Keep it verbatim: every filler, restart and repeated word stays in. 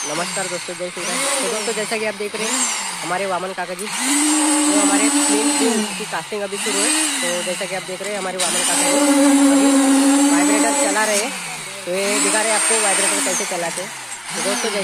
नमस्कार दोस्तों, जय श्री राम। तो दोस्तों जैसा कि आप देख रहे हैं हमारे वामन काका जी, जो हमारे फिल्म फिल्म की कास्टिंग अभी शुरू है। तो जैसा कि आप देख रहे हैं हमारे वामन काका जी वाइब्रेटर चला रहे हैं। तो ये दिखा रहे हैं आपको वाइब्रेटर कैसे चलाते हैं। तो दोस्तों